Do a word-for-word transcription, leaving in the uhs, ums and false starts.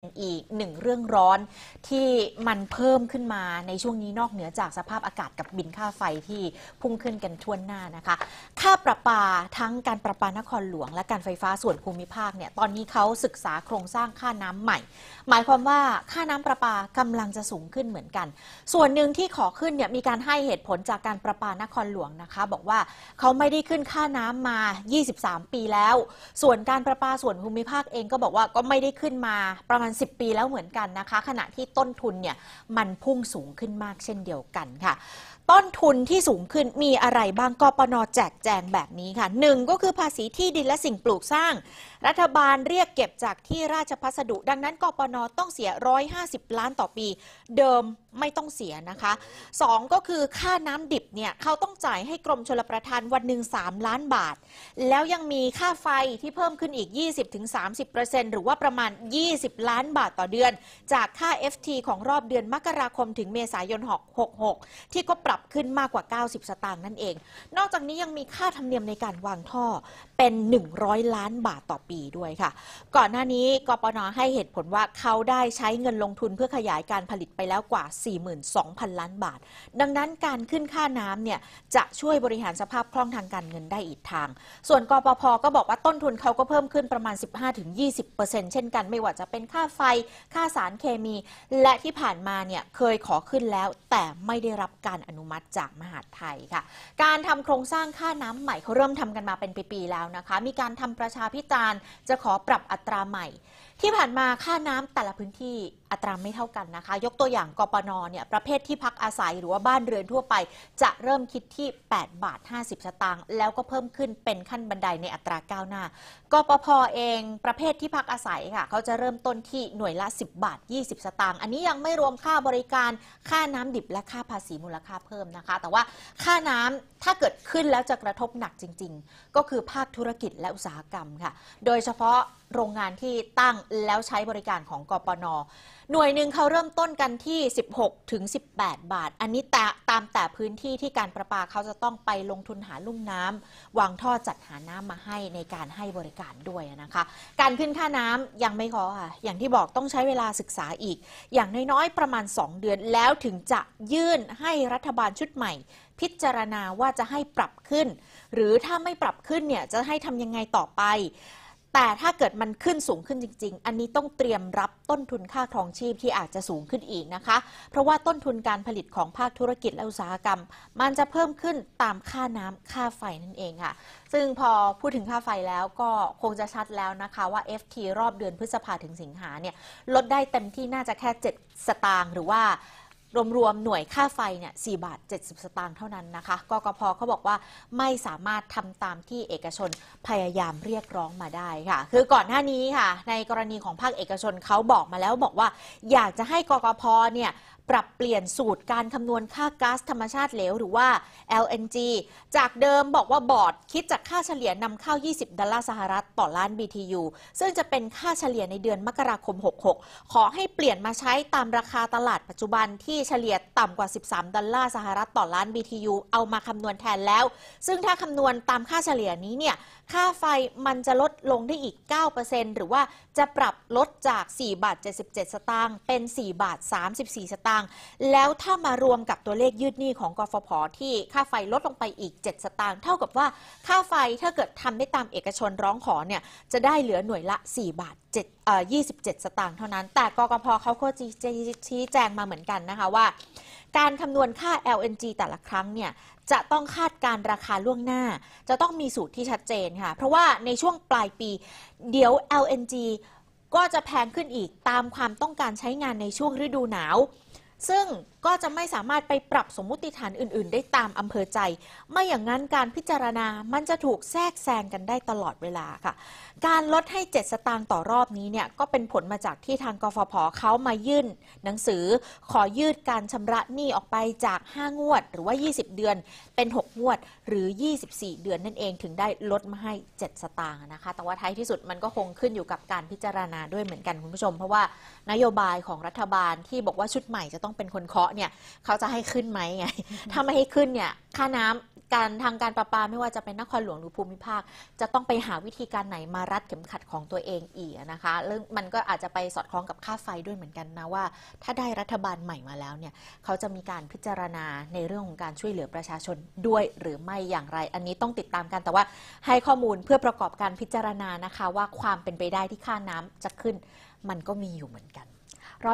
อีกหนึ่งเรื่องร้อนที่มันเพิ่มขึ้นมาในช่วงนี้นอกเหนือจากสภาพอากาศกับบินค่าไฟที่พุ่งขึ้นกันทั่วหน้านะคะค่าประปาทั้งการประปานครหลวงและการไฟฟ้าส่วนภูมิภาคเนี่ยตอนนี้เขาศึกษาโครงสร้างค่าน้ำใหม่หมายความว่าค่าน้ำประปากำลังจะสูงขึ้นเหมือนกันส่วนหนึ่งที่ขอขึ้นเนี่ยมีการให้เหตุผลจากการประปานครหลวงนะคะบอกว่าเขาไม่ได้ขึ้นค่าน้ำมายี่สิบสามปีแล้วส่วนการประปาส่วนภูมิภาคเองก็บอกว่าก็ไม่ได้ขึ้นมาประมาณสิบปีแล้วเหมือนกันนะคะขณะที่ต้นทุนเนี่ยมันพุ่งสูงขึ้นมากเช่นเดียวกันค่ะต้นทุนที่สูงขึ้นมีอะไรบ้างกปน.แจกแจงแบบนี้ค่ะหนึ่งก็คือภาษีที่ดินและสิ่งปลูกสร้างรัฐบาลเรียกเก็บจากที่ราชพัสดุดังนั้นกปน.ต้องเสียหนึ่งร้อยห้าสิบล้านต่อปีเดิมไม่ต้องเสียนะคะสองก็คือค่าน้ำดิบเนี่ยเขาต้องจ่ายให้กรมชลประทานวันหนึ่งสามล้านบาทแล้วยังมีค่าไฟที่เพิ่มขึ้นอีก ยี่สิบถึงสามสิบเปอร์เซ็นต์ หรือว่าประมาณยี่สิบล้านบาทต่อเดือนจากค่า เอฟ ที ของรอบเดือนมกราคมถึงเมษายนหกหกที่ก็ปรับขึ้นมากกว่าเก้าสิบสตางค์นั่นเองนอกจากนี้ยังมีค่าธรรมเนียมในการวางท่อเป็นหนึ่งร้อยล้านบาทต่อปีด้วยค่ะก่อนหน้านี้กปน.ให้เหตุผลว่าเขาได้ใช้เงินลงทุนเพื่อขยายการผลิตไปแล้วกว่า สี่หมื่นสองพัน ล้านบาทดังนั้นการขึ้นค่าน้ำเนี่ยจะช่วยบริหารสภาพคล่องทางการเงินได้อีกทางส่วนกปภ.ก็บอกว่าต้นทุนเขาก็เพิ่มขึ้นประมาณ สิบห้าถึงยี่สิบเปอร์เซ็นต์ เช่นกันไม่ว่าจะเป็นค่าไฟค่าสารเคมีและที่ผ่านมาเนี่ยเคยขอขึ้นแล้วแต่ไม่ได้รับการอนุมัติจากมหาดไทยค่ะการทำโครงสร้างค่าน้ำใหม่เขาเริ่มทำกันมาเป็นปีๆแล้วนะคะมีการทำประชาพิจารณ์จะขอปรับอัตราใหม่ที่ผ่านมาค่าน้ำแต่ละพื้นที่อัตราไม่เท่ากันนะคะยกตัวอย่างกปน.เนี่ยประเภทที่พักอาศัยหรือว่าบ้านเรือนทั่วไปจะเริ่มคิดที่แปดบาทห้าสิบสตางค์แล้วก็เพิ่มขึ้นเป็นขั้นบันไดในอัตราก้าวหน้ากปภ.เองประเภทที่พักอาศัยค่ะเขาจะเริ่มต้นที่หน่วยละสิบบาทยี่สิบสตางค์อันนี้ยังไม่รวมค่าบริการค่าน้ำดิบและค่าภาษีมูลค่าเพิ่มนะคะแต่ว่าค่าน้ำถ้าเกิดขึ้นแล้วจะกระทบหนักจริงๆก็คือภาคธุรกิจและอุตสาหกรรมค่ะโดยเฉพาะโรงงานที่ตั้งแล้วใช้บริการของกปน.หน่วยหนึ่งเขาเริ่มต้นกันที่สิบหกถึงสิบแปดบาทอันนี้แต่ตามแต่พื้นที่ที่การประปาเขาจะต้องไปลงทุนหาลุ่มน้ำวางท่อจัดหาน้ำมาให้ในการให้บริการด้วยนะคะการขึ้นค่าน้ำยังไม่พอค่ะอย่างที่บอกต้องใช้เวลาศึกษาอีกอย่างน้อยๆประมาณสองเดือนแล้วถึงจะยื่นให้รัฐบาลชุดใหม่พิจารณาว่าจะให้ปรับขึ้นหรือถ้าไม่ปรับขึ้นเนี่ยจะให้ทำยังไงต่อไปแต่ถ้าเกิดมันขึ้นสูงขึ้นจริงๆอันนี้ต้องเตรียมรับต้นทุนค่าครองชีพที่อาจจะสูงขึ้นอีกนะคะเพราะว่าต้นทุนการผลิตของภาคธุรกิจและอุตสาหกรรมมันจะเพิ่มขึ้นตามค่าน้ำค่าไฟนั่นเองค่ะซึ่งพอพูดถึงค่าไฟแล้วก็คงจะชัดแล้วนะคะว่า เอฟ ที รอบเดือนพฤษภาถึงสิงหาเนี่ยลดได้เต็มที่น่าจะแค่เจ็ดสตางค์หรือว่ารวมๆหน่วยค่าไฟเนี่ยสี่บาทเจ็ดสิบสตางค์เท่านั้นนะคะกกพ.เขาบอกว่าไม่สามารถทำตามที่เอกชนพยายามเรียกร้องมาได้ค่ะคือก่อนหน้านี้ค่ะในกรณีของภาคเอกชนเขาบอกมาแล้วบอกว่าอยากจะให้กกพ.เนี่ยปรับเปลี่ยนสูตรการคำนวณค่าก๊าซธรรมชาติเหลวหรือว่า แอล เอ็น จี จากเดิมบอกว่าบอร์ดคิดจากค่าเฉลี่ยนำเข้ายี่สิบดอลลาร์สหรัฐต่อล้าน บี ที ยู ซึ่งจะเป็นค่าเฉลี่ยในเดือนมกราคมหกหกขอให้เปลี่ยนมาใช้ตามราคาตลาดปัจจุบันที่เฉลี่ยต่ำกว่าสิบสามดอลลาร์สหรัฐต่อล้าน บี ที ยู เอามาคำนวณแทนแล้วซึ่งถ้าคำนวณตามค่าเฉลี่ยนี้เนี่ยค่าไฟมันจะลดลงได้อีก เก้าเปอร์เซ็นต์ หรือว่าจะปรับลดจากสี่บาทเจ็ดสิบเจ็ดสตางค์เป็นสี่บาทสามสิบสี่สตางค์แล้วถ้ามารวมกับตัวเลขยืดหนี้ของกฟผ.ที่ค่าไฟลดลงไปอีกเจ็ดสตางค์เท่ากับว่าค่าไฟถ้าเกิดทำได้ตามเอกชนร้องขอเนี่ยจะได้เหลือหน่วยละสี่บาทยี่สิบเจ็ดสตางค์เท่านั้นแต่กกพ.เขาก็ชี้แจงมาเหมือนกันนะคะว่าการคำนวณค่า แอล เอ็น จี แต่ละครั้งเนี่ยจะต้องคาดการราคาล่วงหน้าจะต้องมีสูตรที่ชัดเจนค่ะเพราะว่าในช่วงปลายปีเดี๋ยว แอล เอ็น จี ก็จะแพงขึ้นอีกตามความต้องการใช้งานในช่วงฤดูหนาวซึ่งก็จะไม่สามารถไปปรับสมมุติฐานอื่นๆได้ตามอำเภอใจไม่อย่างนั้นการพิจารณามันจะถูกแทรกแซงกันได้ตลอดเวลาค่ะการลดให้เจ็ดสตางค์ต่อรอบนี้เนี่ยก็เป็นผลมาจากที่ทางกฟผ.เขามายื่นหนังสือขอยืดการชำระหนี้ออกไปจากห้างวดหรือว่ายี่สิบเดือนเป็นหกงวดหรือยี่สิบสี่เดือนนั่นเองถึงได้ลดมาให้เจ็ดสตางค์นะคะแต่ว่าท้ายที่สุดมันก็คงขึ้นอยู่กับการพิจารณาด้วยเหมือนกันคุณผู้ชมเพราะว่านโยบายของรัฐบาลที่บอกว่าชุดใหม่จะต้องต้องเป็นคนเคาะเนี่ยเขาจะให้ขึ้นไหมไง ถ้าไม่ให้ขึ้นเนี่ยค่าน้ำการทางการประปาไม่ว่าจะเป็นนครหลวงหรือภูมิภาคจะต้องไปหาวิธีการไหนมารัดเข็มขัดของตัวเองอีกนะคะเรื่องมันก็อาจจะไปสอดคล้องกับค่าไฟด้วยเหมือนกันนะว่าถ้าได้รัฐบาลใหม่มาแล้วเนี่ยเขาจะมีการพิจารณาในเรื่องของการช่วยเหลือประชาชนด้วยหรือไม่อย่างไรอันนี้ต้องติดตามกันแต่ว่าให้ข้อมูลเพื่อประกอบการพิจารณานะคะว่าความเป็นไปได้ที่ค่าน้ำจะขึ้นมันก็มีอยู่เหมือนกัน